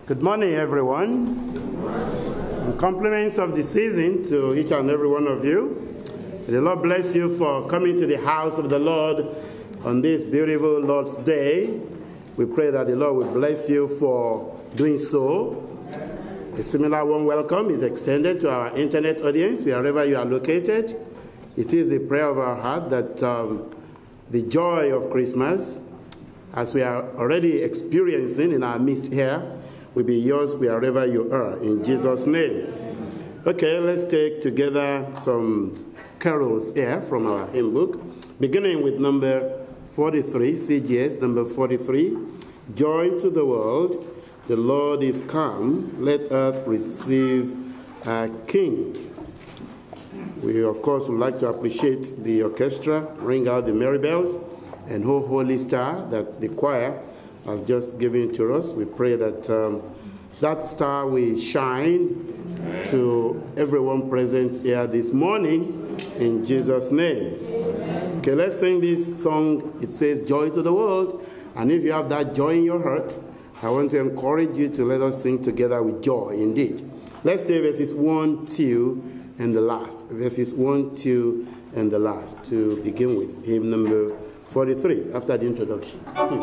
Good morning, everyone. And compliments of the season to each and every one of you. The Lord bless you for coming to the house of the Lord on this beautiful Lord's Day. We pray that the Lord will bless you for doing so. A similar warm welcome is extended to our internet audience, wherever you are located. It is the prayer of our heart that the joy of Christmas, as we are already experiencing in our midst here, will be yours wherever you are, in Jesus' name. Okay, let's take together some carols here from our hymn book, beginning with number 43, CGS, number 43. Joy to the world, the Lord is come, let earth receive our King. We, of course, would like to appreciate the orchestra, ring out the merry bells, and O Holy Star that the choir has just given to us. We pray that that star will shine to everyone present here this morning in Jesus' name. Okay, let's sing this song. It says, Joy to the World. And if you have that joy in your heart, I want to encourage you to let us sing together with joy indeed. Let's say verses 1, 2, and the last. Verses 1, 2, and the last to begin with. Hymn number 43, after the introduction.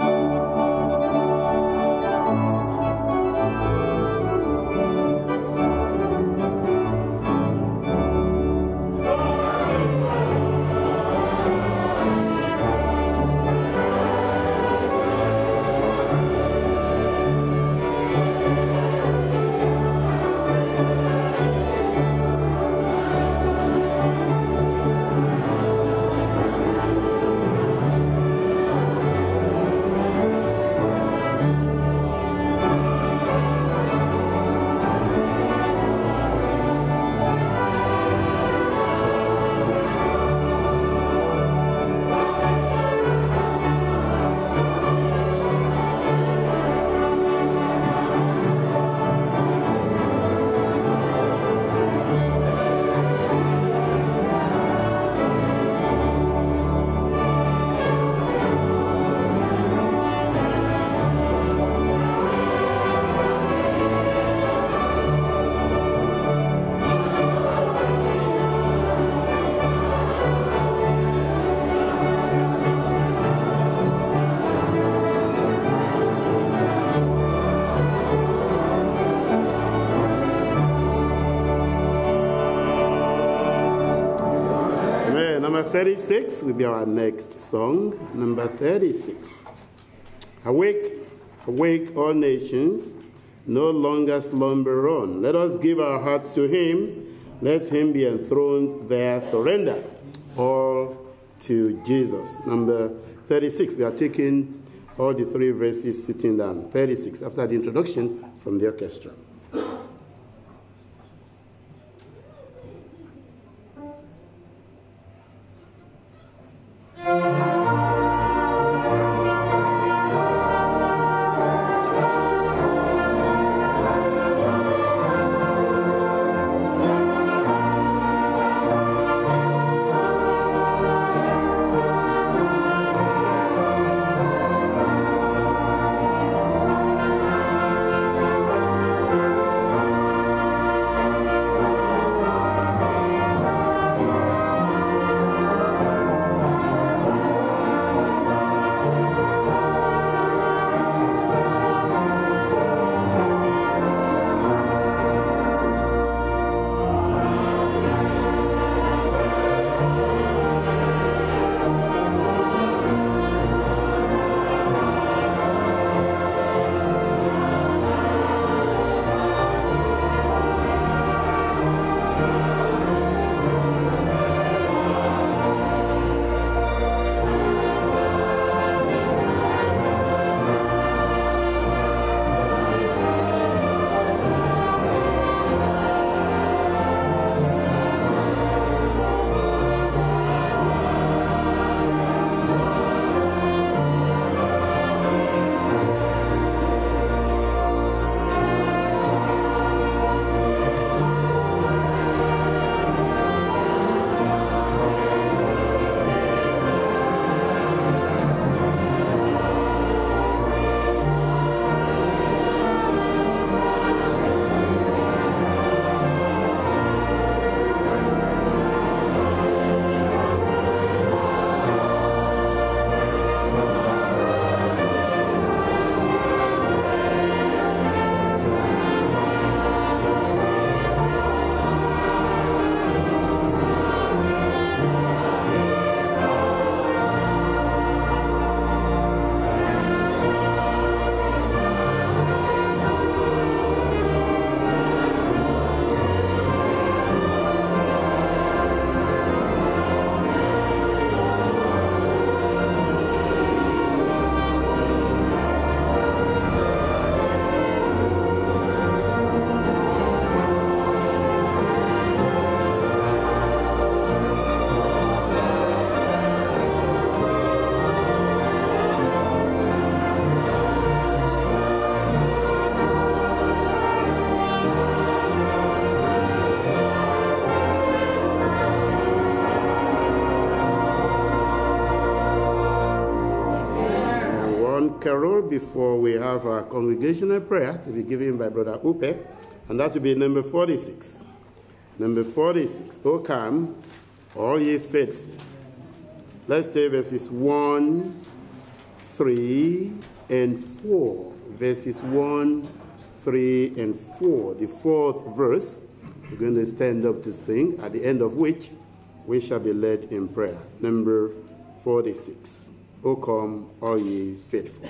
Number 36 will be our next song. Number 36. Awake, awake, all nations, no longer slumber on. Let us give our hearts to him. Let him be enthroned there. Surrender all to Jesus. Number 36. We are taking all the three verses sitting down. 36, after the introduction from the orchestra. carol before we have our congregational prayer to be given by Brother Upe, and that will be number 46. Number 46, O come, all ye faithful. Let's take verses 1, 3, and 4. Verses 1, 3, and 4. The fourth verse, we're going to stand up to sing, at the end of which we shall be led in prayer. Number 46. O come, all ye faithful.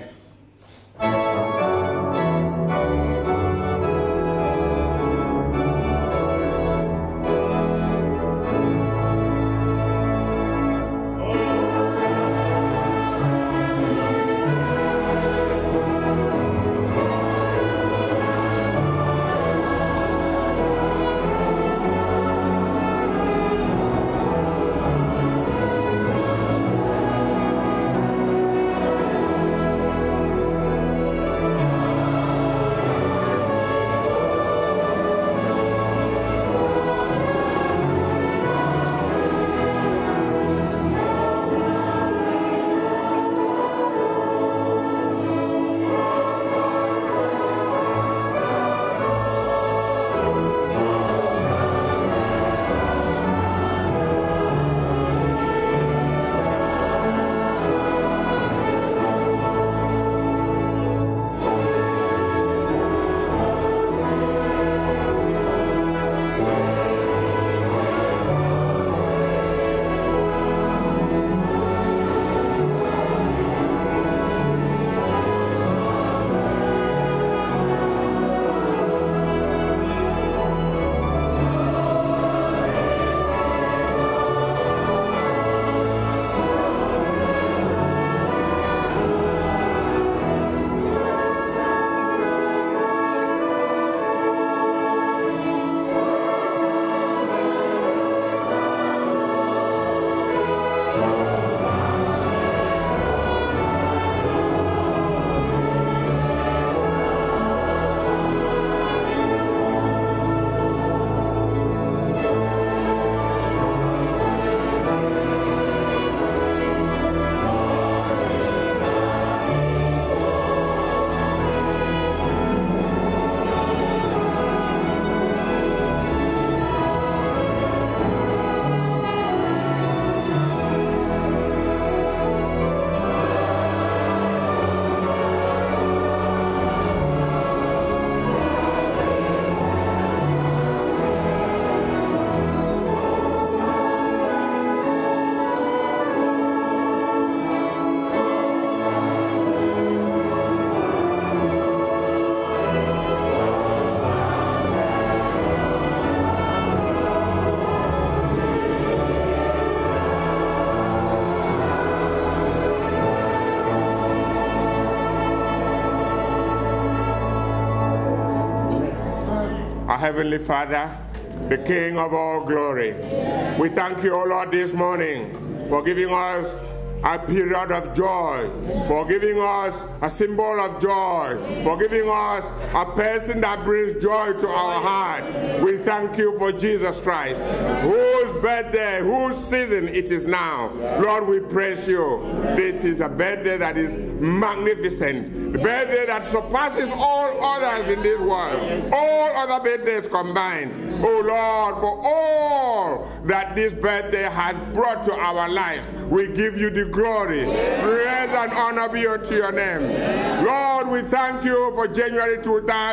Heavenly Father, the King of all glory, we thank you, O Lord, this morning for giving us a period of joy, for giving us a symbol of joy, for giving us a person that brings joy to our heart. We thank you for Jesus Christ, whose birthday, whose season it is now. Lord, we praise you. This is a birthday that is magnificent, the birthday that surpasses all others in this world, all other birthdays combined. Oh Lord, for all that this birthday has brought to our lives, we give you the glory. Praise and honor be unto your name. Lord, we thank you for January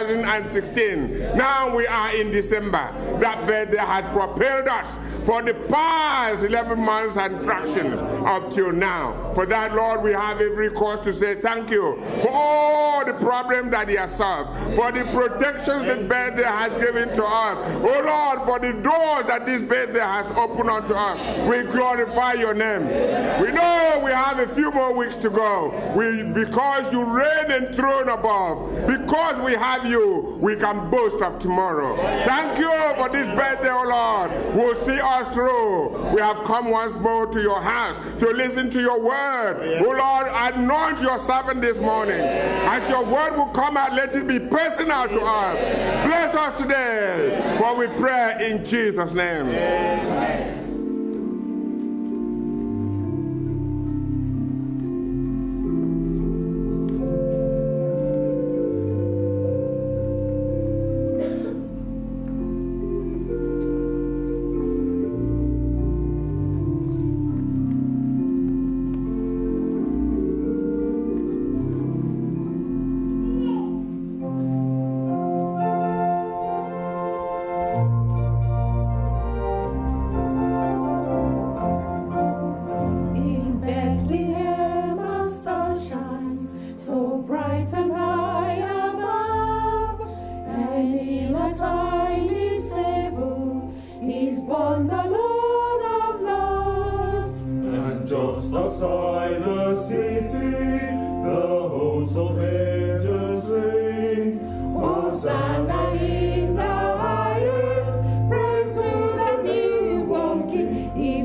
2016. Now we are in December. That birthday has propelled us for the past 11 months and fractions up till now. For that, Lord, we have every cause to say thank you for all the problems that he has solved, for the protections that birthday has given to us. Oh Lord, for the doors that this birthday has opened unto us. We glorify your name. We know we have a few more weeks to go. Because you reign enthroned above, because we have you, we can boast of tomorrow. Thank you for this birthday, oh Lord. We'll see us through. We have come once more to your house to listen to your word. Oh Lord, anoint your servant this morning. As your word will come out, let it be personal to us. Bless us today, for we pray in Jesus' name. Amen. outside the city, the hosts of angels sing, Hosanna in the highest, praise to the newborn King in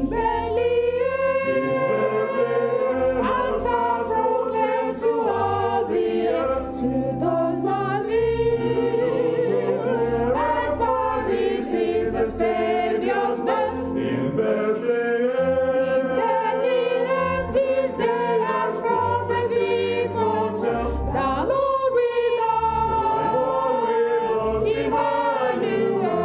Bethlehem. As I proclaim to all the earth, to those that live, and for this is the Savior's birth in Bethlehem. This day has prophecy fulfilled. The Lord with us, Emmanuel.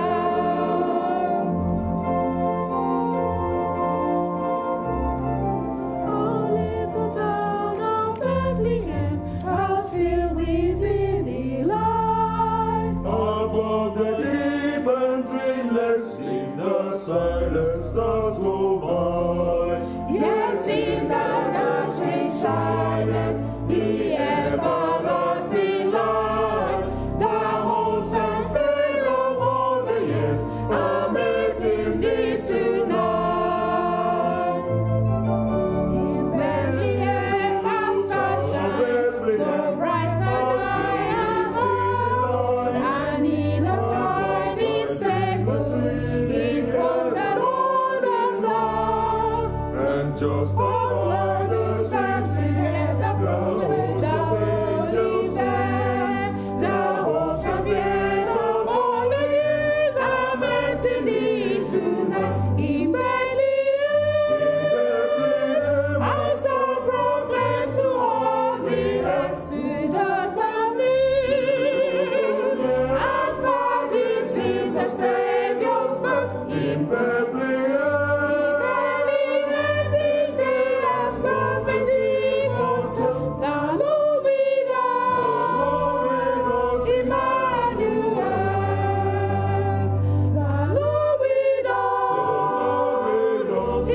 Oh, little town of Bethlehem, how still we see the light. Above the deep and dreamless sleep, the silent stars go by. Yet in the dazzling silence, the everlasting light, the hopes and fears of all the years are met in thee tonight. In Bethlehem, how stars shine, so bright and high and high, and in a tiny stable is born the Lord of love. And just as by the sunset, the hosts of angels sang, the hopes and fears of all the years are met in thee tonight. In Bethlehem, as I proclaim to all the earth, to those that live, and for this is the Savior's birth in Bethlehem. This day has prophecy fulfilled. The Lord with us, Emmanuel. The Lord with us,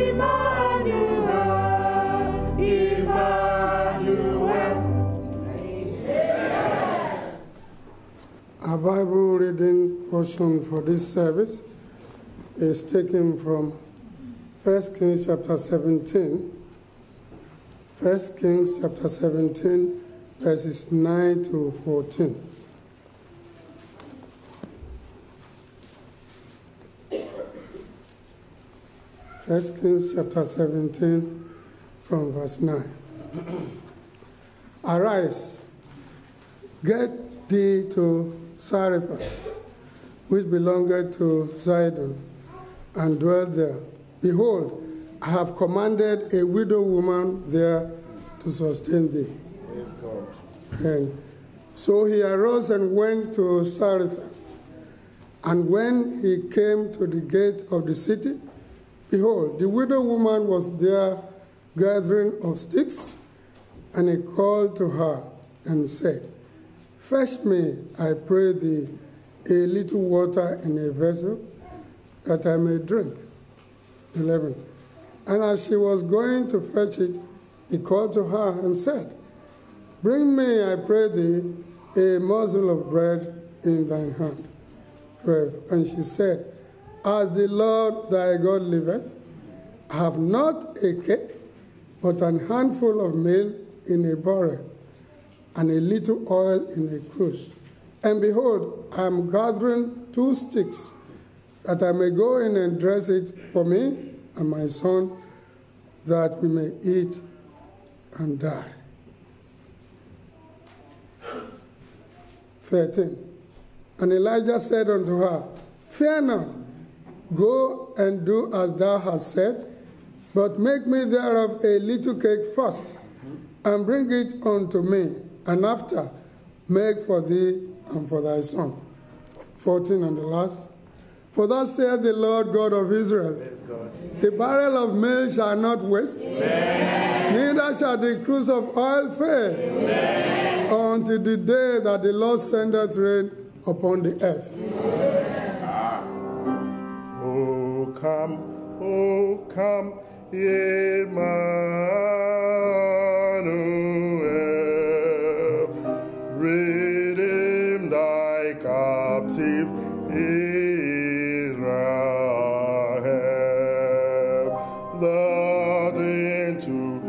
Emmanuel. Our Bible reading portion for this service is taken from 1 Kings chapter 17. 1 Kings chapter 17, verses 9 to 14. First Kings chapter 17 from verse 9. Arise, get thee to Zarephath, which belongeth to Zidon, and dwell there. Behold, I have commanded a widow woman there to sustain thee. And so he arose and went to Zarephath. And when he came to the gate of the city, behold, the widow woman was there gathering of sticks, and he called to her and said, Fetch me, I pray thee, a little water in a vessel, that I may drink. 11. And as she was going to fetch it, he called to her and said, Bring me, I pray thee, a morsel of bread in thine hand. 12. And she said, As the Lord thy God liveth, I have not a cake, but an handful of meal in a barrel, and a little oil in a cruse. And behold, I am gathering 2 sticks, that I may go in and dress it for me and my son, that we may eat and die. 13. And Elijah said unto her, Fear not, go and do as thou hast said, but make me thereof a little cake first, and bring it unto me, and after make for thee and for thy son. 14 and the last. For thus saith the Lord God of Israel, the barrel of meal shall not waste, neither shall the cruse of oil fail, until the day that the Lord sendeth rain upon the earth. Oh, come, Emmanuel, redeem thy captive Israel, that into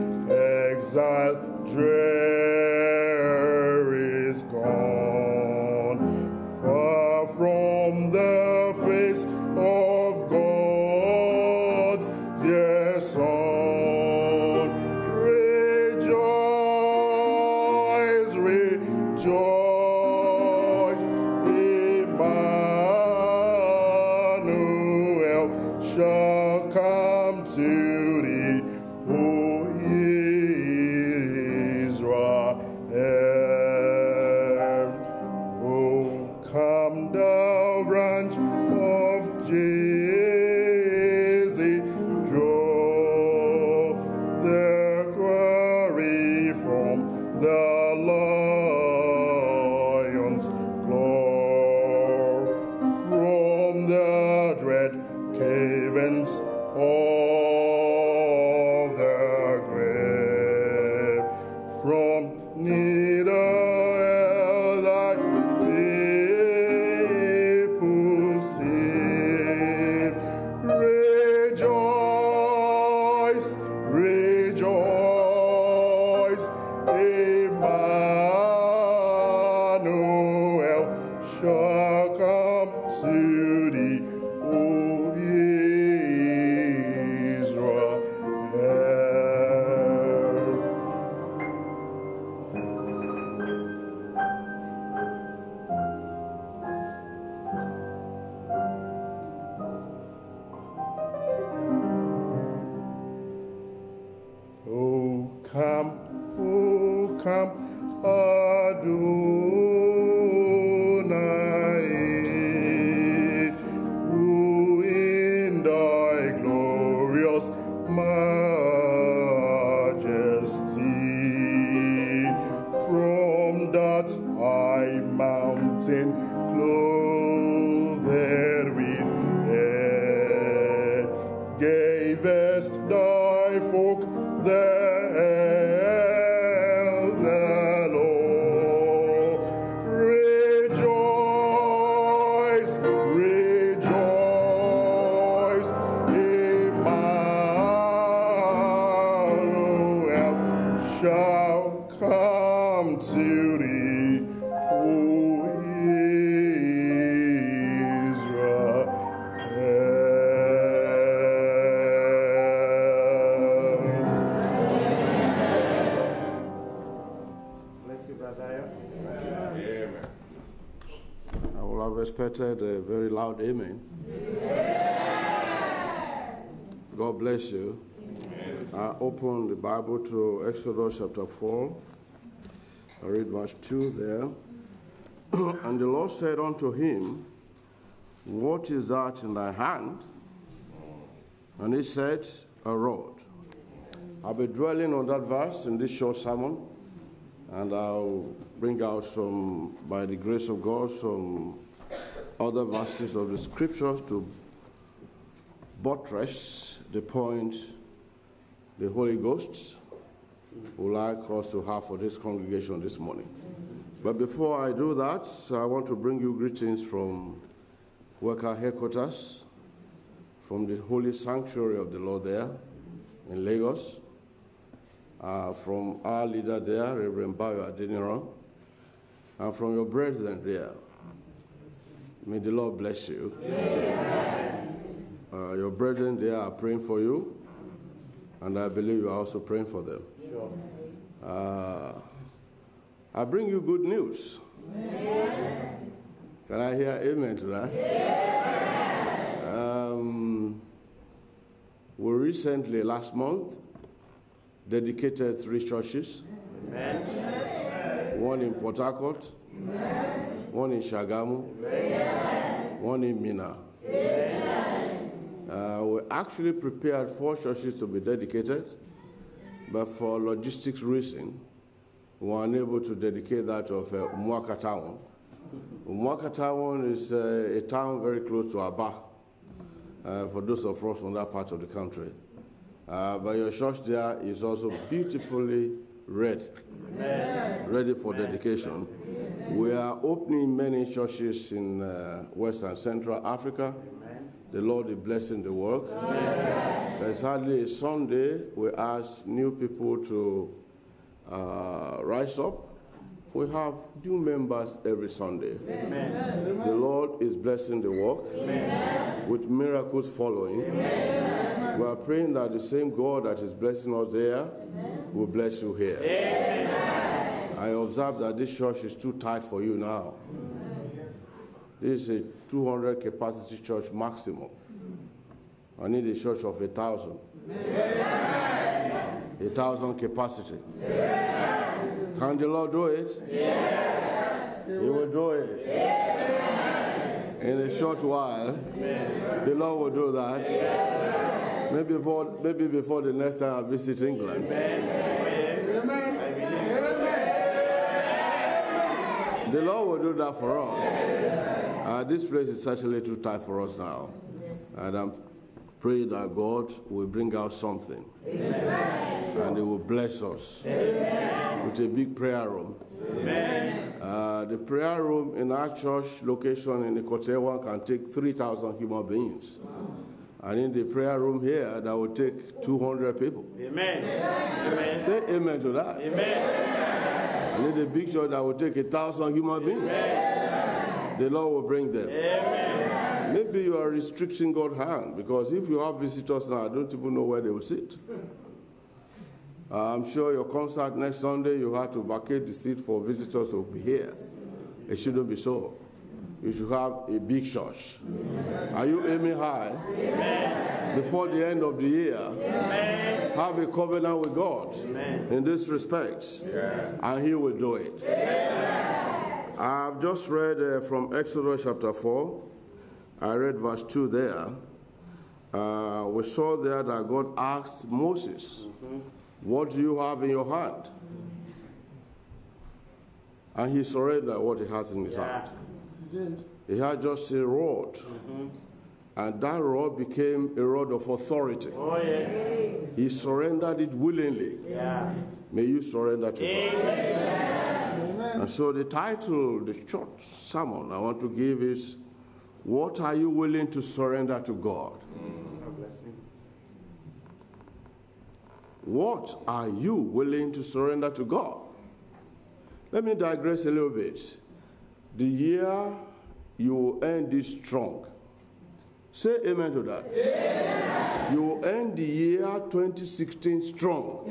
come the branch of Jesse, draw the quarry from the lion's claw, from the dread caverns of the grave, from neither thy people save. Rejoice, rejoice, Emmanuel shall come to thee, O Israel. Oh come, Adonai, who in thy glorious majesty, from that high mountain clothed with hair, gavest thy folk the law. Rejoice, rejoice, Emmanuel shall come to thee, O Israel. Bless you, Brother. Amen. I would have expected a very loud amen. God bless you. I open the Bible to Exodus chapter 4. I read verse 2 there. And the Lord said unto him, What is that in thy hand? And he said, A rod. I'll be dwelling on that verse in this short sermon, and I'll bring out some, by the grace of God, some other verses of the scriptures to buttress the point the Holy Ghost would like us to have for this congregation this morning. But before I do that, I want to bring you greetings from worker headquarters, from the holy sanctuary of the Lord there in Lagos, from our leader there, Reverend Bayo Adeniran, and from your brethren there. May the Lord bless you. Your brethren there are praying for you, and I believe you are also praying for them. I bring you good news. Can I hear amen to that? We recently, last month, dedicated 3 churches. One in Port Harcourt, one in Shagamu, one in Mina. We actually prepared 4 churches to be dedicated, but for logistics reasons, we were unable to dedicate that of Umuaka Town. Umuaka Town is a town very close to Aba, for those of us from that part of the country. But your church there is also beautifully ready for dedication. We are opening many churches in West and Central Africa. The Lord is blessing the work. There's hardly a Sunday we ask new people to rise up. We have new members every Sunday. The Lord is blessing the work with miracles following. We are praying that the same God that is blessing us there will bless you here. I observe that this church is too tight for you now. This is a 200 capacity church maximum. I need a church of 1,000. 1,000 capacity. Can the Lord do it? Yes. He will do it. In a short while, the Lord will do that. Maybe before the next time I visit England. The Lord will do that for us. This place is certainly too tight for us now. And I'm praying that God will bring out something. And He will bless us with a big prayer room. The prayer room in our church location in the Kotewa can take 3,000 human beings. And in the prayer room here, that will take 200 people. Amen. Amen. Say amen to that. Amen. And in the big church, that will take 1,000 human beings. Amen. The Lord will bring them. Amen. Maybe you are restricting God's hand, because if you have visitors now, I don't even know where they will sit. I'm sure your concert next Sunday, you have to vacate the seat for visitors to be here. It shouldn't be so. You should have a big church. Amen. Are you aiming high? Amen. Before the end of the year, amen, have a covenant with God, amen, in this respect, yeah, and He will do it. Amen. I've just read from Exodus chapter 4. I read verse 2 there. We saw there that God asked Moses, what do you have in your hand? And he surrendered what he has in his hand. He had just a rod. And that rod became a rod of authority. Oh, yes. He surrendered it willingly. Yeah. May you surrender to God. Amen. And so the title, the short sermon I want to give is, what are you willing to surrender to God? What are you willing to surrender to God? Let me digress a little bit. The year you will end it strong. Say amen to that. Amen. You will end the year 2016 strong.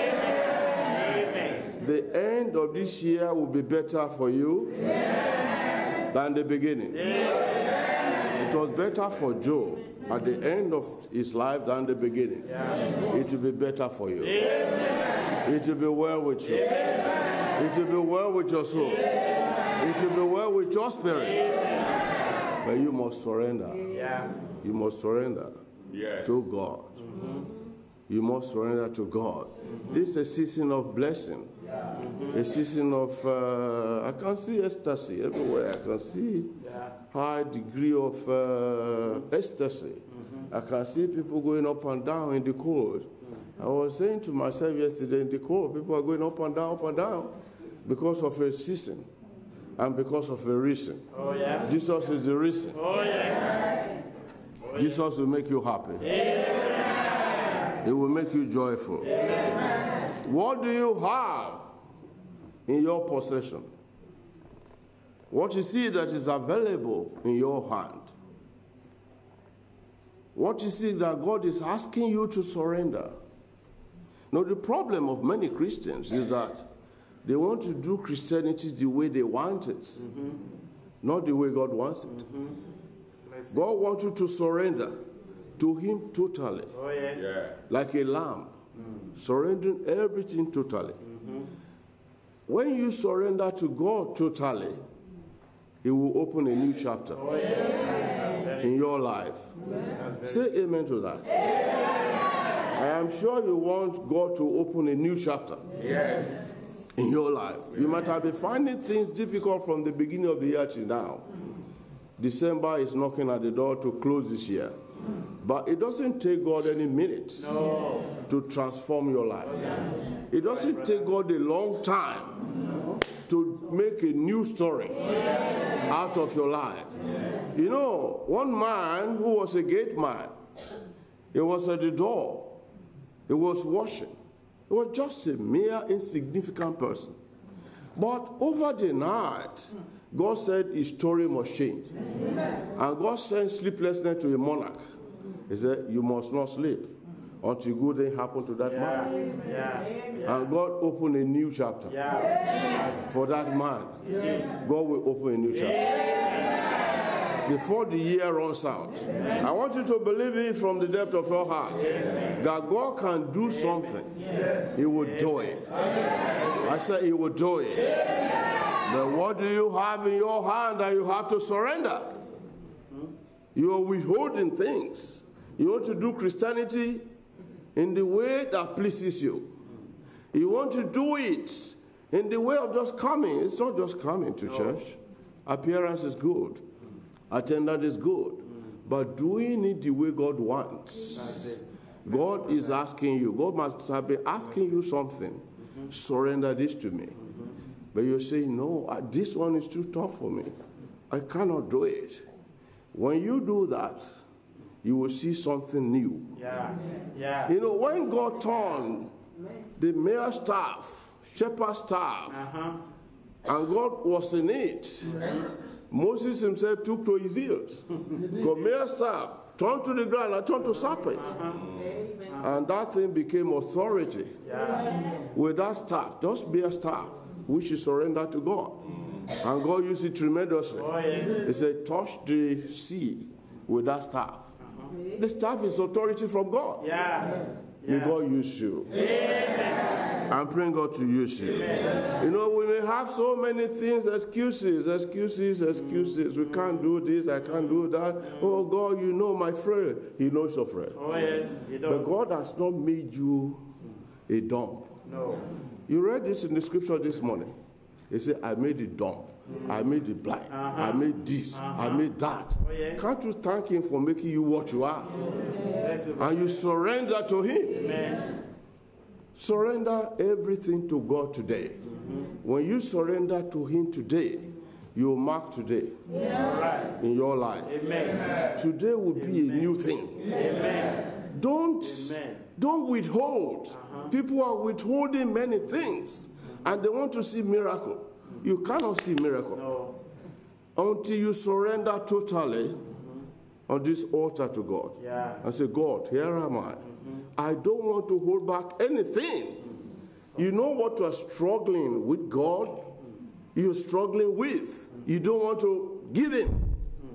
Amen. The end of this year will be better for you, amen, than the beginning. Amen. It was better for Job at the end of his life than the beginning. Yeah. It will be better for you. Amen. It will be well with you. Amen. It will be well with your soul. Amen. It will be well with your spirit. Amen. But you must surrender. Yeah. You must surrender, yes, to God. You must surrender to God. This is a season of blessing. A season of, I can see ecstasy everywhere. I can see high degree of ecstasy. I can see people going up and down in the cold. I was saying to myself yesterday, in the cold, people are going up and down because of a season and because of a reason. Oh, yeah. Jesus is the reason. Oh, yeah. Jesus will make you happy. Amen. It will make you joyful. Amen. What do you have in your possession? What you see that is available in your hand? What you see that God is asking you to surrender? Now, the problem of many Christians is that they want to do Christianity the way they want it, not the way God wants it. God wants you to surrender to Him totally, oh, yes, yeah, like a lamb, surrendering everything totally. When you surrender to God totally, He will open a new chapter, oh, yeah, in your life. Say amen to that. I am sure you want God to open a new chapter, yes, in your life. You might have been finding things difficult from the beginning of the year till now. December is knocking at the door to close this year. But it doesn't take God any minutes to transform your life. It doesn't take God a long time to make a new story out of your life. You know, one man who was a gate man, he was at the door. He was washing. He was just a mere insignificant person. But over the night, God said his story must change. And God sent sleeplessness to a monarch. He said, you must not sleep until good things happen to that man. And God opened a new chapter for that man. God will open a new chapter. Before the year runs out, I want you to believe it from the depth of your heart that God can do something. He will do it. I said He will do it. But what do you have in your hand that you have to surrender? You are withholding things. You want to do Christianity in the way that pleases you. You want to do it in the way of just coming. It's not just coming to church. Appearance is good. Attendance is good. But doing it the way God wants. God is asking you. God must have been asking you something. Surrender this to me. But you're saying, no, this one is too tough for me. I cannot do it. When you do that, you will see something new. Yeah. You know, when God turned the mayor's staff, shepherd's staff, and God was in it, Moses himself took to his heels. The mayor's staff turned to the ground and turned to serpent. And that thing became authority. With that staff, just be a staff, which is surrendered to God. And God used it tremendously. He said, touch the sea with that staff. The staff is authority from God. May God use you. I'm praying God to use you. You know, we may have so many things, excuses. We can't do this, I can't do that. Oh, God, you know my friend. He knows your friend. Oh, yes, he does. But God has not made you a dumb. No. You read this in the scripture this morning. He said, I made it dumb. I made it blind. I made this. I made that. Oh, yes. Can't you thank him for making you what you are? And you surrender to him. Amen. Surrender everything to God today. When you surrender to him today, you'll mark today in your life. Amen. Today will be a new thing. Amen. Don't withhold. People are withholding many things, and they want to see miracle. You cannot see miracle until you surrender totally on this altar to God. And say, God, here am I. I don't want to hold back anything. You know what you are struggling with God? You're struggling with. You don't want to give him.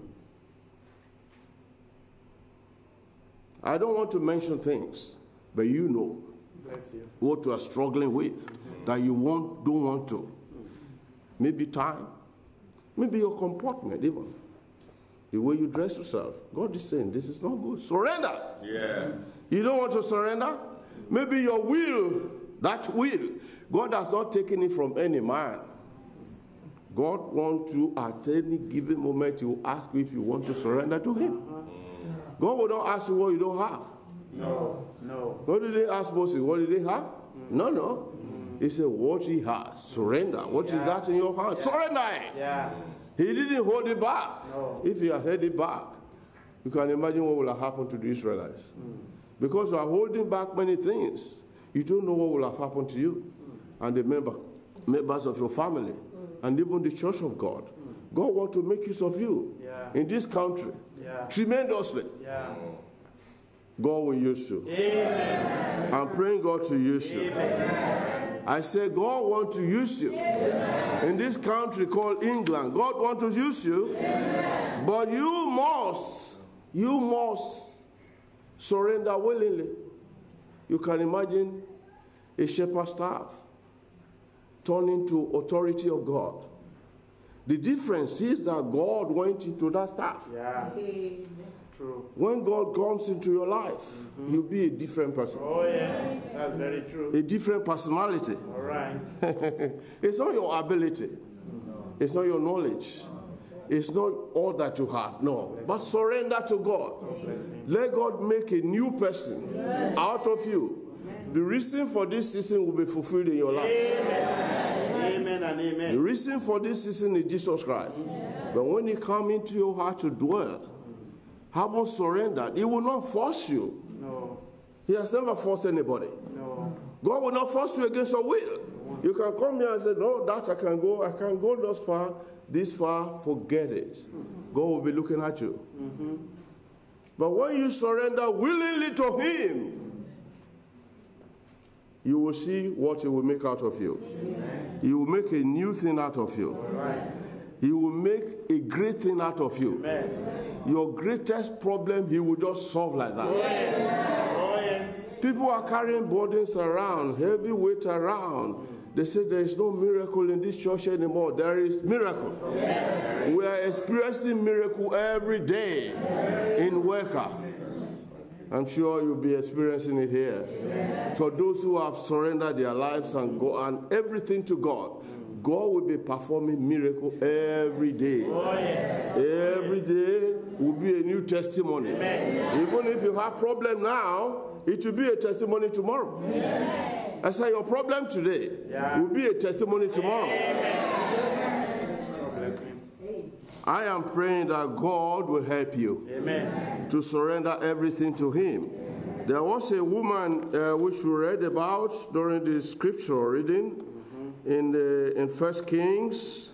I don't want to mention things, but you know what you are struggling with that you don't want to. Maybe time. Maybe your comportment even. The way you dress yourself. God is saying, this is not good. Surrender. Yeah. You don't want to surrender? Maybe your will, that will, God has not taken it from any man. God wants you at any given moment, he will ask you if you want to surrender to him. God will not ask you what you don't have. No. What did they ask Moses? What did they have? No. He said, what he has, surrender. What is that in your hand? Surrender it. He didn't hold it back. No. If he had held it back, you can imagine what will have happened to the Israelites. Because you are holding back many things. You don't know what will have happened to you and the members of your family and even the church of God. God wants to make use of you in this country tremendously. God will use you. Amen. I'm praying God to use you. Amen. I say God wants to use you. Amen. In this country called England, God wants to use you. Amen. But you must surrender willingly. You can imagine a shepherd's staff turning to authority of God. The difference is that God went into that staff. True. When God comes into your life, you'll be a different person. Oh, yes. That's very true. A different personality. All right. It's not your ability. It's not your knowledge. It's not all that you have. No. But surrender to God. Let God make a new person out of you. The reason for this season will be fulfilled in your life. Amen and amen. The reason for this season is Jesus Christ. But when he comes into your heart to dwell, haven't surrendered, he will not force you. No. He has never forced anybody. No. God will not force you against your will. You can come here and say, no, that I can't go this far, forget it. God will be looking at you. But when you surrender willingly to him, you will see what he will make out of you. He will make a new thing out of you. He will make a great thing out of you. Your greatest problem, he will just solve like that. People are carrying burdens around, heavy weight around. They say there is no miracle in this church anymore. There is miracle. Yes. We are experiencing miracle every day in Weka. I'm sure you'll be experiencing it here. Yes. For those who have surrendered their lives and everything to God, God will be performing miracle every day. Oh, yes. Every day will be a new testimony. Amen. Even if you have problem now, it will be a testimony tomorrow. Yes. I say your problem today will be a testimony tomorrow. I am praying that God will help you to surrender everything to Him. There was a woman which we read about during the scripture reading in 1 Kings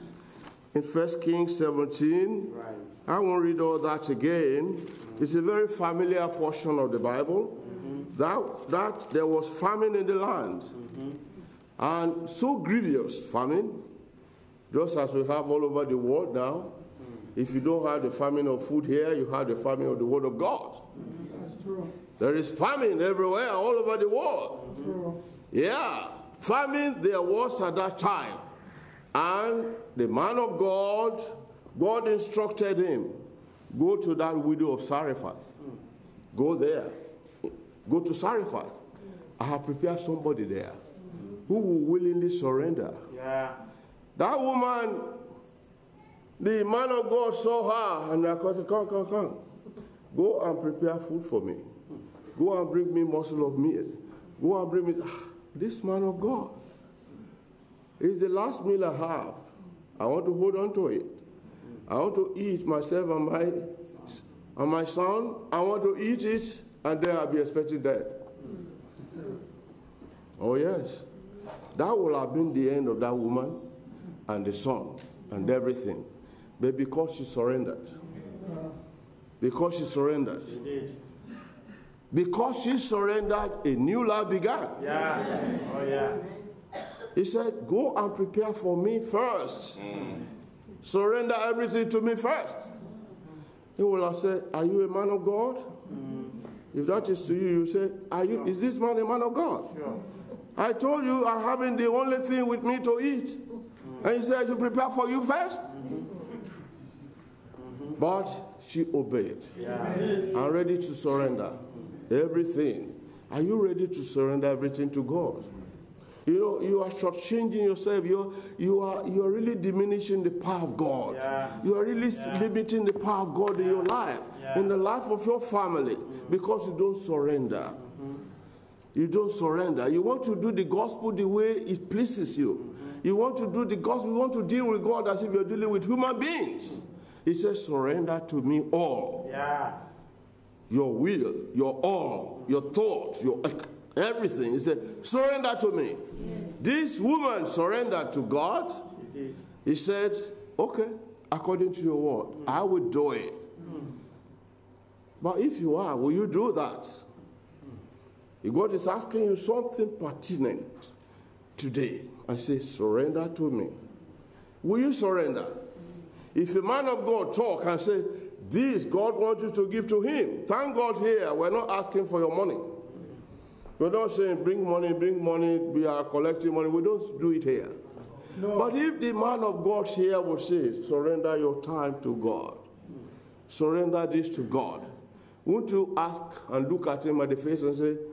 17. Right. I won't read all that again. It's a very familiar portion of the Bible. That there was famine in the land, and so grievous famine, just as we have all over the world now. If you don't have the famine of food here, you have the famine of the Word of God. That's true. There is famine everywhere, all over the world. True. Yeah, famine there was at that time, and the man of God, God instructed him, go to that widow of Zarephath. Go there. Go to Zarephath. I have prepared somebody there who will willingly surrender. Yeah. That woman, the man of God saw her and I said, come. Go and prepare food for me. Go and bring me morsel of meat. Go and bring me. This man of God is the last meal I have. I want to hold on to it. I want to eat myself and my son. I want to eat it. And then I'll be expecting death. Oh, yes. That will have been the end of that woman and the son and everything. But because she surrendered. Because she surrendered. Because she surrendered, a new life began. Yeah. Oh, yeah. He said, go and prepare for me first. Surrender everything to me first. He will have said, are you a man of God? If that is to you, you say, is this man a man of God? Sure. I told you I haven't the only thing with me to eat. And you said I should prepare for you first. But she obeyed. I'm ready to surrender everything. Are you ready to surrender everything to God? You know, you are shortchanging yourself. You are really diminishing the power of God. You are really limiting the power of God in your life, in the life of your family, because you don't surrender. You don't surrender. You want to do the gospel the way it pleases you. You want to do the gospel. You want to deal with God as if you're dealing with human beings. He says, surrender to me all. Yeah. Your will, your all, your thoughts, your everything. He said, surrender to me. Yes. This woman surrendered to God. She did. He said, okay, according to your word, I will do it. But if you are, will you do that? If God is asking you something pertinent today, I say, surrender to me. Will you surrender? If a man of God talk and say, this God wants you to give to him. Thank God here, we're not asking for your money. We're not saying, bring money, we are collecting money. We don't do it here. No. But if the man of God here will say, surrender your time to God. Surrender this to God. Won't you ask and look at him at the face and say,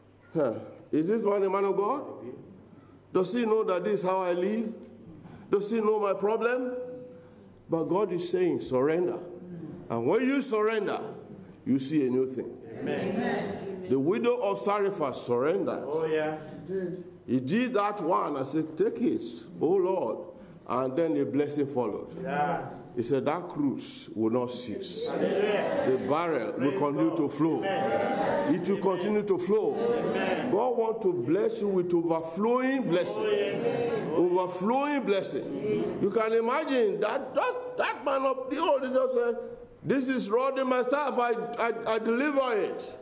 is this man a man of God? Does he know that this is how I live? Does he know my problem? But God is saying, surrender. And when you surrender, you see a new thing. Amen. The widow of Zarephath surrendered. Oh, yeah. He did that one and said, take it, oh Lord. And then a blessing followed. Yeah. He said, that cruise will not cease. The barrel will continue to flow. It will continue to flow. God wants to bless you with overflowing blessing. Overflowing blessing. You can imagine that man of the old Jesus said, this is rod in my staff, I deliver it.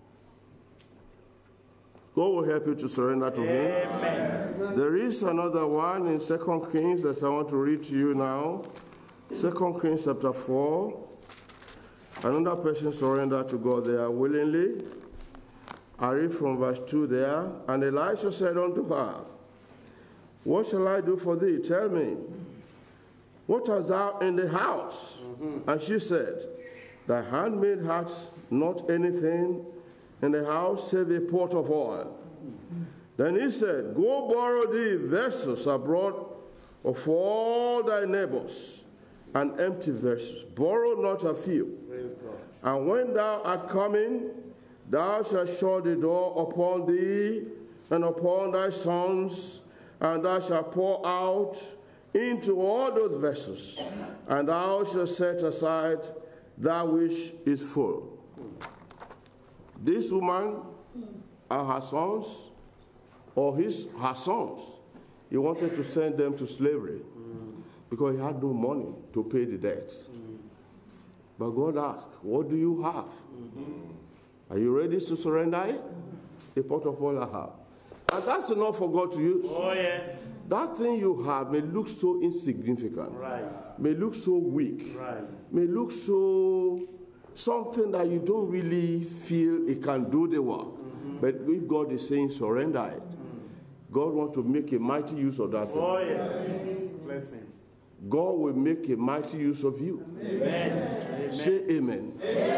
God will help you to surrender to him. Amen. There is another one in 2 Kings that I want to read to you now. 2 Kings chapter 4. Another person surrendered to God there willingly. I read from verse 2 there. And Elisha said unto her, What shall I do for thee? Tell me. What hast thou in the house? And she said, Thy handmaid hath not anything in the house save a pot of oil. Then he said, Go borrow thee vessels abroad of all thy neighbors, and empty vessels. Borrow not a few. And when thou art coming, thou shalt shut the door upon thee and upon thy sons, and thou shalt pour out into all those vessels, and thou shalt set aside that which is full. This woman and her sons, or her sons, he wanted to send them to slavery because he had no money to pay the debts. But God asked, what do you have? Are you ready to surrender it? A pot of oil I have. And that's enough for God to use. Oh, yes. That thing you have may look so insignificant, may look so weak, may look so something that you don't really feel it can do the work. But if God is saying surrender it, God wants to make a mighty use of that thing. Oh, yes. Blessing. God will make a mighty use of you. Amen. Say amen.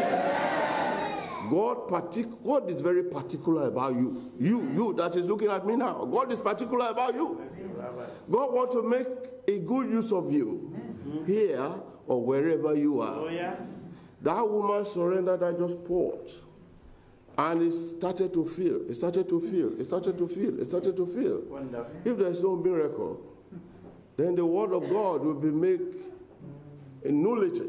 God is very particular about you. You that is looking at me now. God is particular about you. God wants to make a good use of you here or wherever you are. Oh, yeah. That woman surrendered at just port. And it started to feel. It started to feel. It started to feel. It started to feel. Wonderful. If there's no miracle, then the word of God will be made a nullity.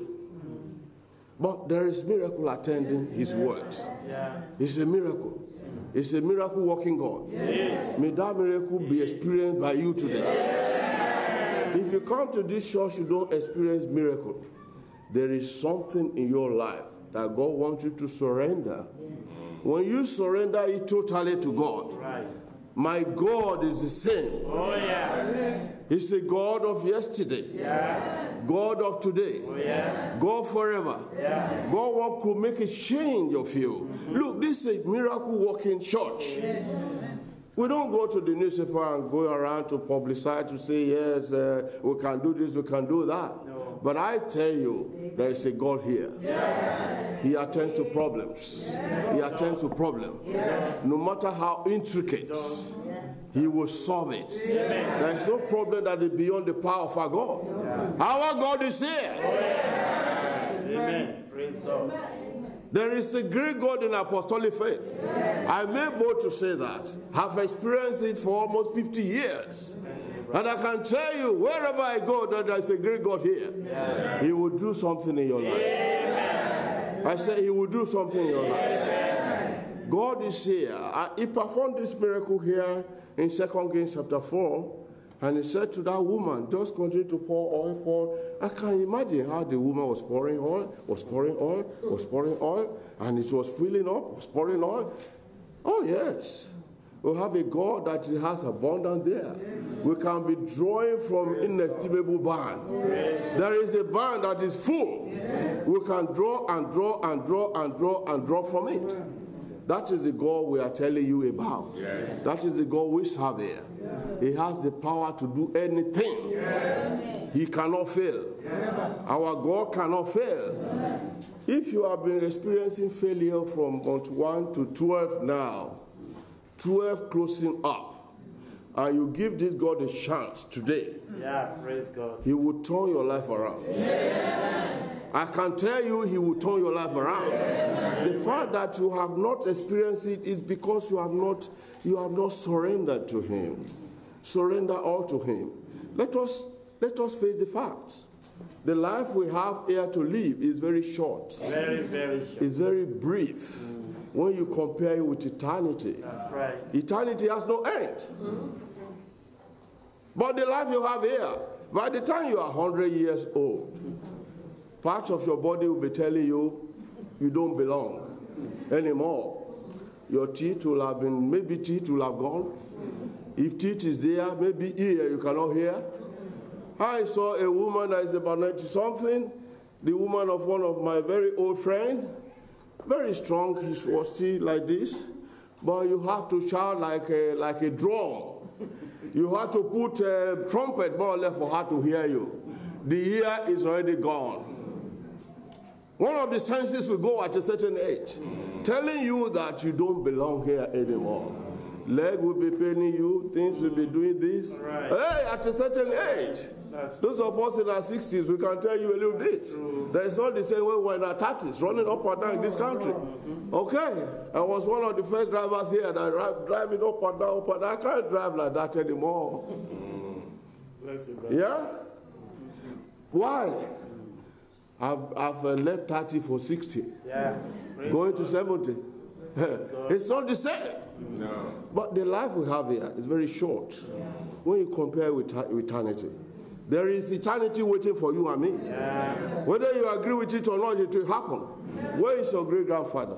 But there is miracle attending his words. Yeah. It's a miracle. It's a miracle working God. Yes. May that miracle be experienced by you today. Yes. If you come to this church, you don't experience miracle. There is something in your life that God wants you to surrender. When you surrender it totally to God, Right. my God is the same. Oh, yeah. He's the God of yesterday, God of today, God forever. God could make a change of you. Look, this is a miracle working church. We don't go to the newspaper and go around to publicize to say, yes, we can do this, we can do that. No. But I tell you, there is a God here. Yes. He attends to problems. Yes. He attends to problems. Yes. No matter how intricate, he will solve it. Yes. There is no problem that is beyond the power of our God. Yes. Our God is here. Yes. Amen. Praise God. There is a great God in apostolic faith. Yes. I may bold to say that. Have experienced it for almost 50 years. And I can tell you, wherever I go, that there is a great God here. Yes. He will do something in your life. Amen. I say he will do something in your life. Amen. God is here. He performed this miracle here in 2 Kings chapter 4. And he said to that woman, just continue to pour oil, pour. I can imagine how the woman was pouring oil, was pouring oil, was pouring oil, and it was filling up, was pouring oil. Oh, yes. We have a God that has abundance there. We can be drawing from inestimable barn. There is a barn that is full. We can draw and draw and draw and draw and draw from it. That is the God we are telling you about. Yes. That is the God we serve here. He has the power to do anything. Yes. He cannot fail. Yes. Our God cannot fail. Yes. If you have been experiencing failure from month 1 to 12 now, 12 closing up, and you give this God a chance today, praise God, he will turn your life around. Yes. I can tell you he will turn your life around. Yes. The fact that you have not experienced it is because you have not surrendered to him. Surrender all to him. Let us face the facts. The life we have here to live is very short. Very, very short. It's very brief when you compare it with eternity. That's right. Eternity has no end. But the life you have here, by the time you are 100 years old, parts of your body will be telling you you don't belong anymore. Your teeth will have been, maybe teeth will have gone. If teeth is there, maybe ear you cannot hear. I saw a woman that is about 90-something, the woman of one of my very old friends, very strong. He was still like this, but you have to shout like a drum. You have to put a trumpet more or less for her to hear you. The ear is already gone. One of the senses will go at a certain age, telling you that you don't belong here anymore. Leg will be paining you, things will be doing this. Right. Hey, at a certain age. Those of us in our 60s, we can tell you a little bit. That it's not the same way we're in our 30s, running up and down in this country. Okay, I was one of the first drivers here that driving up and down. I can't drive like that anymore. Bless you, brother. Yeah? Why? I've left 30 for 60. Yeah. Going to 70. It's not the same. No. But the life we have here is very short when you compare with eternity. There is eternity waiting for you and me. Yeah. Whether you agree with it or not, it will happen. Where is your great-grandfather?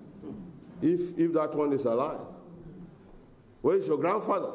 If that one is alive. Where is your grandfather?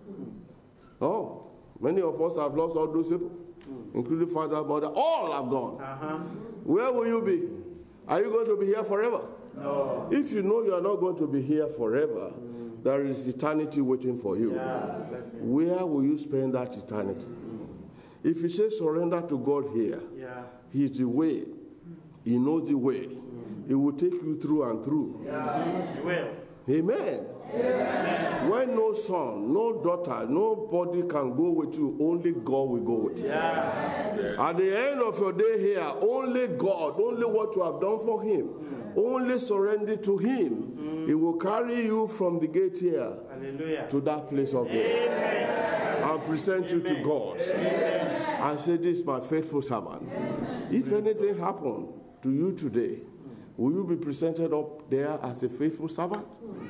Oh, many of us have lost all those people, including father, mother. All have gone. Where will you be? Are you going to be here forever? No. If you know you are not going to be here forever, there is eternity waiting for you. Yeah, where will you spend that eternity? If you say surrender to God here, He is the way. He knows the way. He will take you through and through. Yeah, He will. Amen. Amen. When no son, no daughter, nobody can go with you, only God will go with you. Yeah. At the end of your day here, only God, only what you have done for Him, only surrender to Him. He will carry you from the gate here to that place of there and present you to God. I say, this is my faithful servant. If anything happened to you today, will you be presented up there as a faithful servant?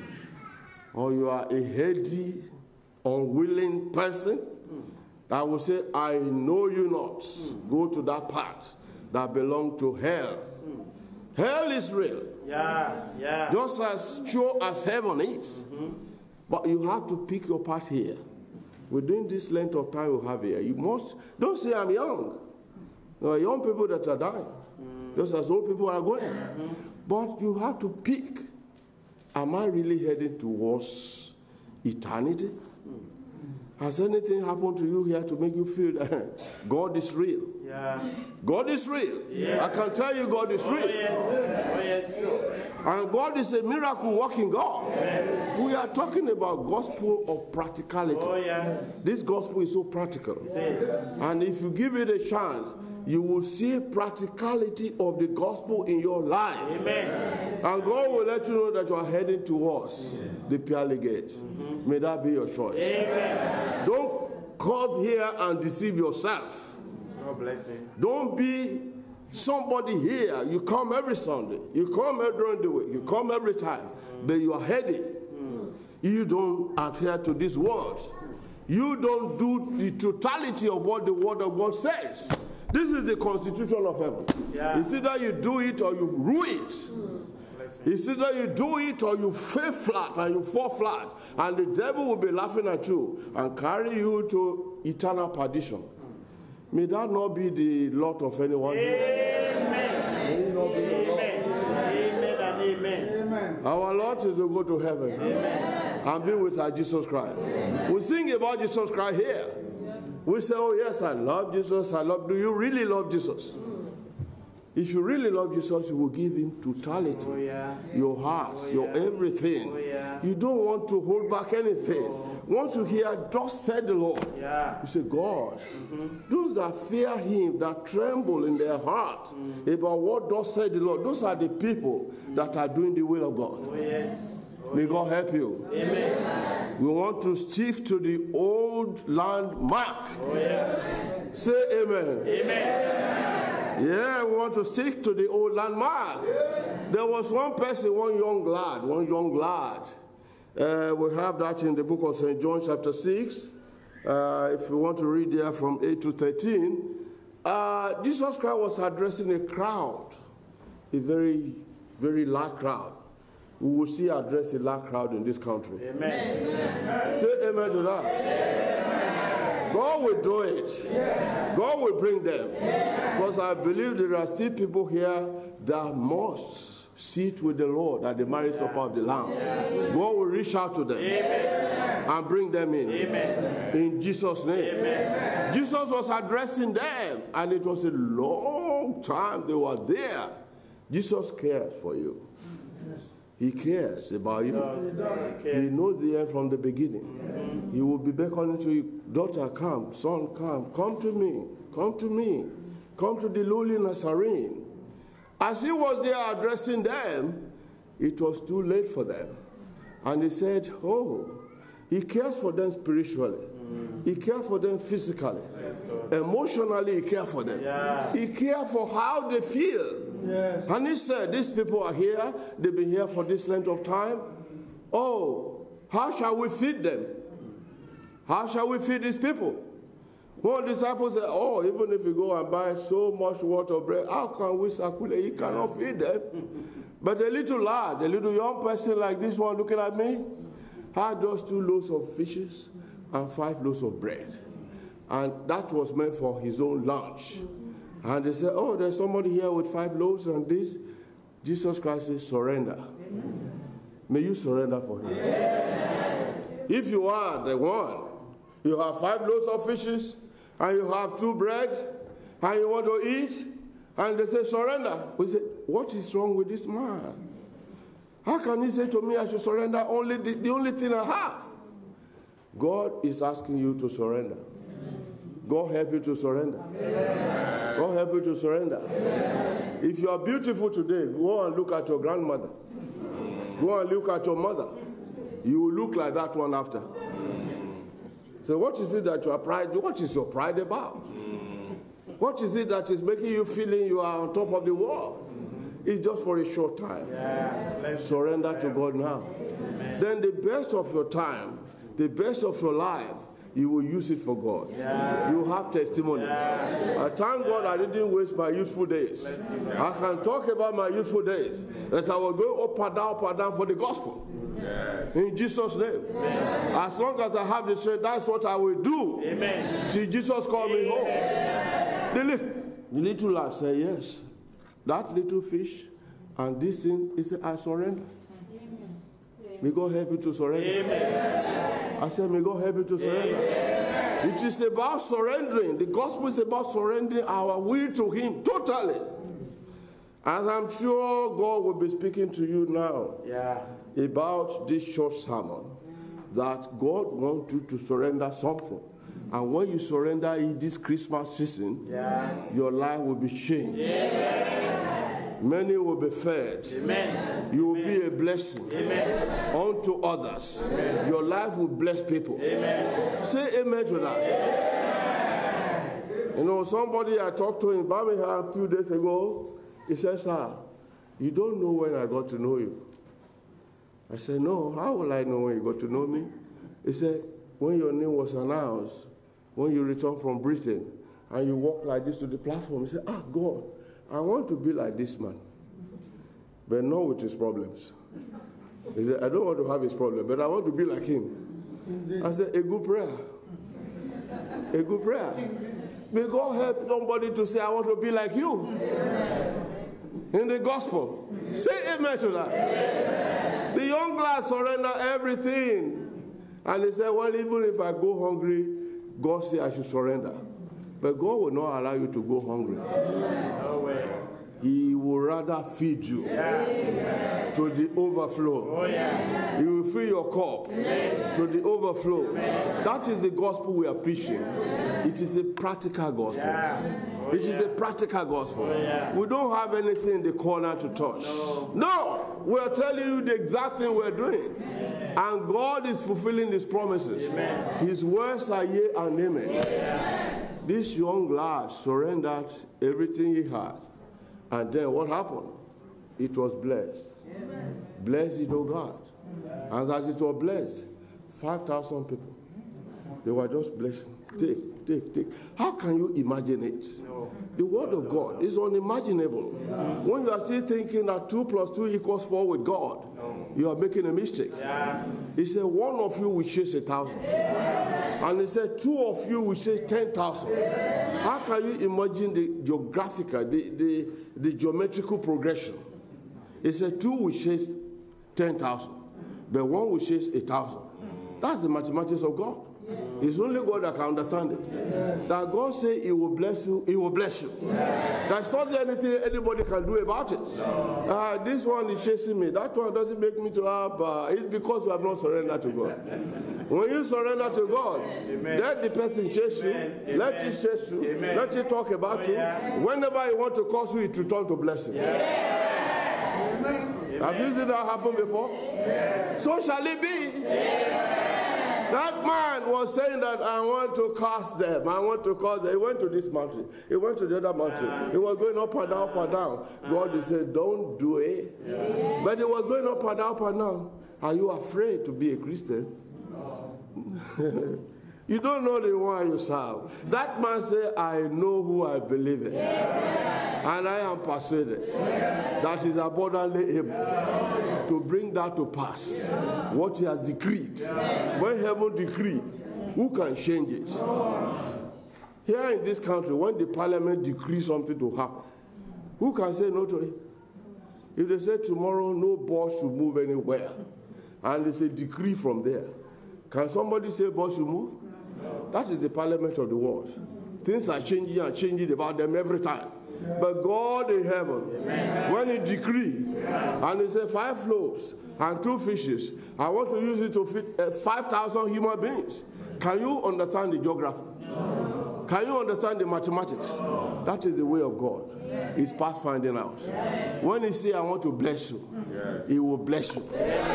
Or you are a heady, unwilling person that will say, I know you not. Go to that part that belongs to hell. Hell is real. Yeah. Just as sure as heaven is. But you have to pick your part here. Within this length of time you have here, you must, don't say I'm young. There are young people that are dying. Just as old people are going. But you have to pick. Am I really heading towards eternity? Has anything happened to you here to make you feel that God is real? Yeah. God is real. Yeah. I can tell you God is real. Yes. And God is a miracle working God. Yes. We are talking about gospel of practicality. This gospel is so practical. Yes. And if you give it a chance, you will see practicality of the gospel in your life. Amen. And God will let you know that you are heading towards the pearly gate. May that be your choice. Amen. Don't come here and deceive yourself. God bless you. Don't be somebody here. You come every Sunday. You come during the week. You come every time. But you are heading. You don't adhere to this word. You don't do the totality of what the word of God says. This is the constitution of heaven. Yeah. It's either you do it or you rue it. It's either you do it or you fail flat and you fall flat. And the devil will be laughing at you and carry you to eternal perdition. May that not be the lot of anyone here. Amen. Amen. Our Lord is to go to heaven and be with our Jesus Christ. We sing about Jesus Christ here. We say, oh yes, I love Jesus. Do you really love Jesus? If you really love Jesus, you will give Him totality. Your heart, your everything. You don't want to hold back anything. Once you hear, thus said the Lord, you say, God, those that fear Him, that tremble in their heart about what thus said the Lord, those are the people that are doing the will of God. May God help you. Amen. We want to stick to the old landmark. Say amen. Amen. Yeah, we want to stick to the old landmark. There was one person, one young lad. We have that in the book of St. John chapter 6. If you want to read there from 8 to 13. Jesus Christ was addressing a crowd, a very, very large crowd. We will see address a large crowd in this country. Amen. Amen. Say amen to that. Amen. God will do it. Yeah. God will bring them. Yeah. Because I believe there are still people here that must sit with the Lord at the marriage supper of the Lamb. God will reach out to them and bring them in. In Jesus' name. Jesus was addressing them, and it was a long time they were there. Jesus cares for you. He cares about you. He knows the end from the beginning. He will be beckoning to you, daughter, come, son, come to me, come to me, come to the lowly Nazarene. As he was there addressing them, it was too late for them. And he said, oh, he cares for them spiritually. He cares for them physically. Emotionally, he cares for them. He cares for how they feel. And he said, these people are here. They've been here for this length of time. Oh, how shall we feed them? How shall we feed these people? One disciple said, oh, even if we go and buy so much water or bread, how can we circulate? He cannot feed them. But the little lad, the little young person like this one looking at me, had those 2 loaves of fishes and 5 loaves of bread. And that was meant for his own lunch. And they said, oh, there's somebody here with 5 loaves and this. Jesus Christ says, surrender. May you surrender for him. If you are the one, you have 5 loaves of fishes, and you have 2 bread, and you want to eat, and they say, surrender. We say, what is wrong with this man? How can he say to me I should surrender only the only thing I have? God is asking you to surrender. God help you to surrender. God help you to surrender. If you are beautiful today, go and look at your grandmother. Go and look at your mother. You will look like that one after. So what is it that you are proud? What is your pride about? What is it that is making you feeling you are on top of the world? It's just for a short time. Surrender to God now. Then the best of your time, the best of your life, you will use it for God. You have testimony. I thank God I didn't waste my youthful days. I can talk about my youthful days, that I will go up and down for the gospel. In Jesus' name. As long as I have the strength, that's what I will do. Till Jesus call me home. The little lad said, yes. That little fish and this thing, he said, I surrender. May God help you to surrender. I said, may God help you to surrender. It is about surrendering. The gospel is about surrendering our will to him totally. And I'm sure God will be speaking to you now about this short sermon, that God wants you to surrender something. And when you surrender in this Christmas season, your life will be changed. Many will be fed. You will be a blessing unto others. Your life will bless people. Say amen to that. You know, somebody I talked to in Birmingham a few days ago, he said, sir, you don't know when I got to know you. I said, no, how will I know when you got to know me? He said, when your name was announced, when you returned from Britain, and you walked like this to the platform, he said, ah, God, I want to be like this man, but not with his problems. He said, I don't want to have his problem, but I want to be like him. I said, a good prayer. A good prayer. May God help somebody to say, I want to be like you. In the gospel. Say amen to that. The young lad surrendered everything. And he said, well, even if I go hungry, God said I should surrender. But God will not allow you to go hungry. No way. He will rather feed you to the overflow. He will fill your cup to the overflow. That is the gospel we are preaching. It is a practical gospel. It is a practical gospel. We don't have anything in the corner to touch. No, we are telling you the exact thing we are doing. And God is fulfilling his promises. His words are yea and amen. This young lad surrendered everything he had. And then what happened? It was blessed. Blessed, God. And as it was blessed, 5,000 people, they were just blessing. Take. How can you imagine it? The word of God is unimaginable. When you are still thinking that 2 + 2 = 4 with God, you are making a mistake. He said, one of you will chase 1,000. And he said, 2 of you will chase 10,000. How can you imagine the geographical, the geometrical progression? He said 2 will chase 10,000, but 1 will chase 1,000. That's the mathematics of God. It's only God that can understand it. That God says He will bless you, He will bless you. There's not anything anybody can do about it. This one is chasing me. That one doesn't make me to have. It's because you have not surrendered to God. When you surrender to God, let the person chase you. Let it chase you. Let it talk about you. Whenever He wants to cause you, it will turn to blessing. Have you seen that happen before? So shall it be. That man was saying that I want to cast them. I want to cast them. He went to this mountain. He went to the other mountain. He was going up and down, up and down. God said, don't do it. But he was going up and down, up and down. Are you afraid to be a Christian? You don't know the one you serve. That man said, I know who I believe in. And I am persuaded that is abundantly able to bring that to pass. What he has decreed. When heaven decreed, who can change it? Here in this country, when the parliament decrees something to happen, who can say no to it? If they say tomorrow no bus should move anywhere, and they say decree from there, can somebody say bus should move? That is the parliament of the world. Things are changing and changing about them every time. But God in heaven, when He decree, and He say 5 loaves and 2 fishes, I want to use it to feed 5,000 human beings. Can you understand the geography? Can you understand the mathematics? That is the way of God. It's past finding out. When He say, I want to bless you, He will bless you.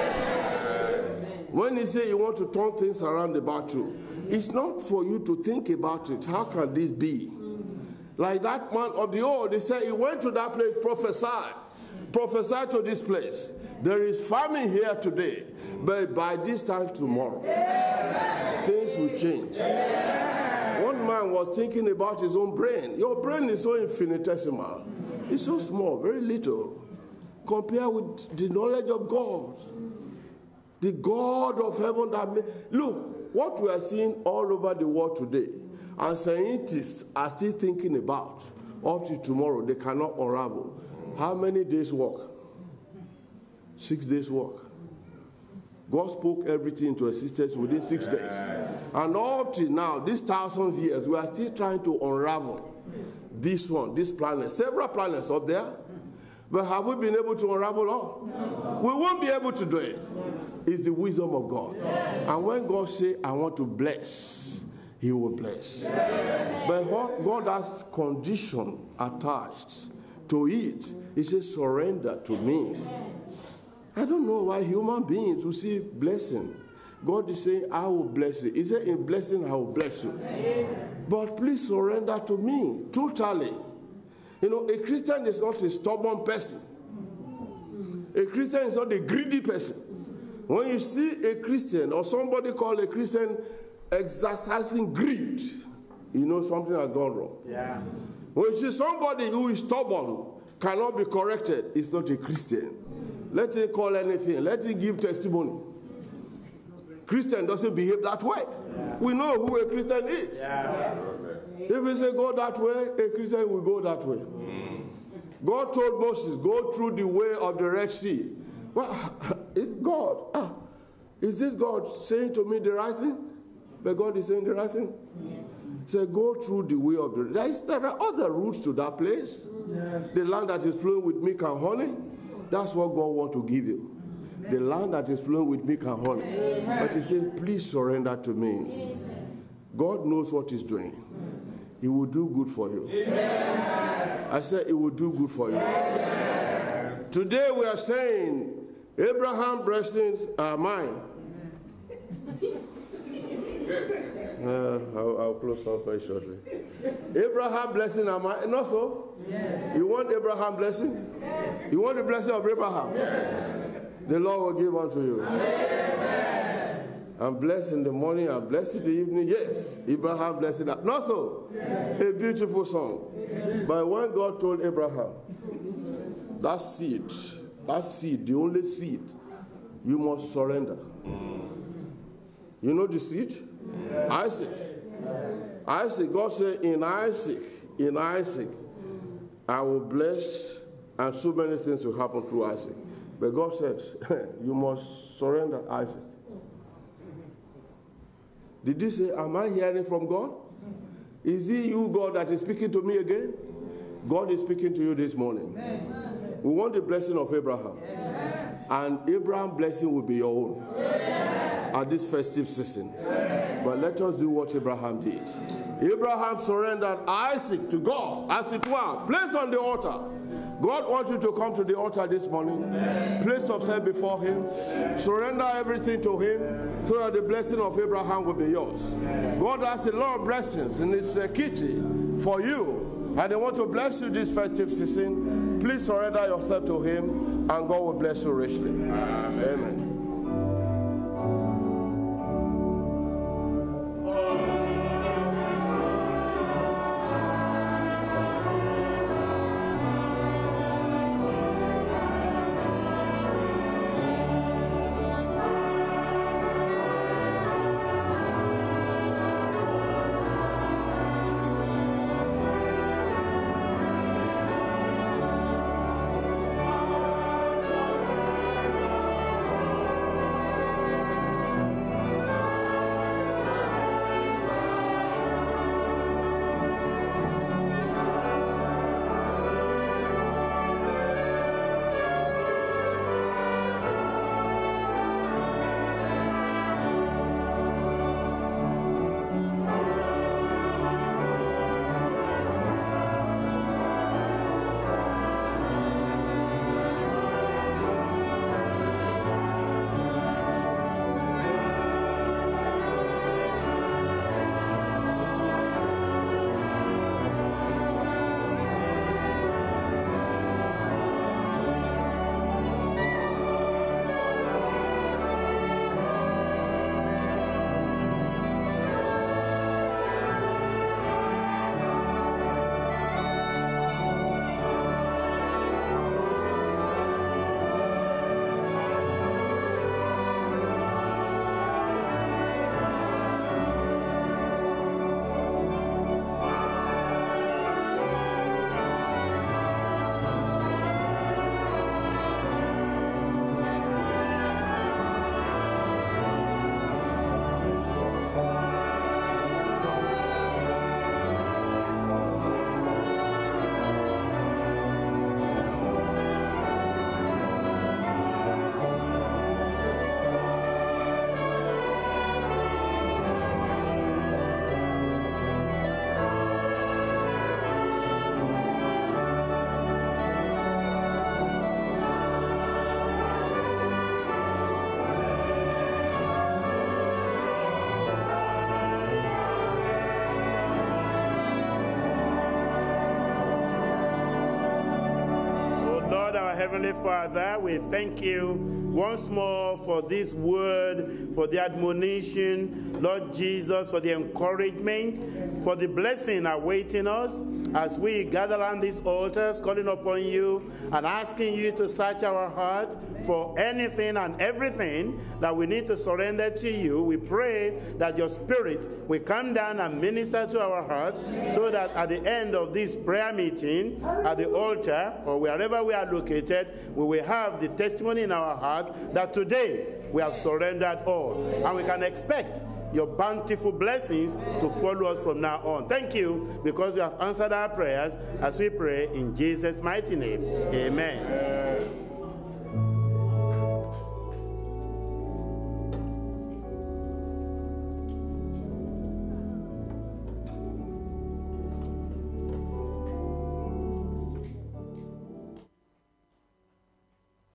When He say He want to turn things around about you, it's not for you to think about it. How can this be? Like that man of the old, they say he went to that place, prophesied to this place. There is famine here today, but by this time tomorrow, things will change. One man was thinking about his own brain. Your brain is so infinitesimal. It's so small, very little, compared with the knowledge of God. The God of heaven that made. Look, what we are seeing all over the world today, and scientists are still thinking about, up to tomorrow, they cannot unravel. How many days work? 6 days work. God spoke everything into existence within 6 days. And up till now, these thousands of years, we are still trying to unravel this one, this planet, several planets up there. But have we been able to unravel all? No. We won't be able to do it. It's the wisdom of God. And when God says, I want to bless, He will bless. But what God has condition attached to it, He says, surrender to me. I don't know why human beings will see blessing. God is saying, I will bless you. He said, in blessing, I will bless you. But please surrender to me totally. You know, a Christian is not a stubborn person. A Christian is not a greedy person. When you see a Christian or somebody called a Christian exercising greed, you know something has gone wrong. Yeah. When you see somebody who is stubborn, cannot be corrected, it's not a Christian. Let him call anything. Let him give testimony. Christian doesn't behave that way. Yeah. We know who a Christian is. Yeah. If we say go that way, a Christian will go that way. God told Moses, go through the way of the Red Sea. Well, it's God. Is this God saying to me the right thing? But God is saying the right thing. He said, go through the way of the Red Sea. There are other routes to that place. Yes. The land that is flowing with milk and honey. That's what God wants to give you. The land that is flowing with milk and honey. But He said, please surrender to me. God knows what He's doing. He will do good for you. I said, He will do good for you. Today we are saying, Abraham's blessings are mine. I'll close up very shortly. Abraham's blessings are mine. Not so? Yes. You want Abraham's blessing? Yes. You want the blessing of Abraham? Yes. The Lord will give unto you. Amen. I'm blessed in the morning, I'm blessed in the evening. Yes, Abraham blessing. Not so. Yes. A beautiful song. Yes. But when God told Abraham, that seed, the only seed, you must surrender. You know the seed? Yes. Isaac. Yes. Isaac, God said, in Isaac, I will bless And so many things will happen through Isaac. But God said, you must surrender Isaac. Did you say, am I hearing from God? Is it you, God, that is speaking to me again? God is speaking to you this morning. Yes. We want the blessing of Abraham. Yes. And Abraham's blessing will be your own. Yes. At this festive season. Yes. But let us do what Abraham did. Abraham surrendered Isaac to God, as it were, placed on the altar. God wants you to come to the altar this morning. Amen. Place yourself before him. Amen. Surrender everything to him so that the blessing of Abraham will be yours. Amen. God has a lot of blessings in his kitty for you. And they want to bless you this festive season. Please surrender yourself to him and God will bless you richly. Amen. Amen. Heavenly Father, we thank you once more for this word, for the admonition, Lord Jesus, for the encouragement, for the blessing awaiting us as we gather on these altars, calling upon you and asking you to search our heart for anything and everything that we need to surrender to you. We pray that your Spirit will come down and minister to our heart so that at the end of this prayer meeting, at the altar or wherever we are located, we will have the testimony in our heart that today we have surrendered all. And we can expect your bountiful blessings to follow us from now on. Thank you because you have answered our prayers as we pray in Jesus' mighty name. Amen.